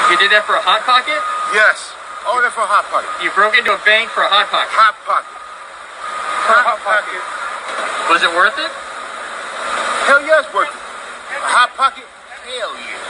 You did that for a Hot Pocket? Yes. All that for a Hot Pocket. You broke into a bank for a Hot Pocket? Hot Pocket. Hot Pocket. Was it worth it? Hell yeah, it's worth it. A Hot Pocket? Hell yeah.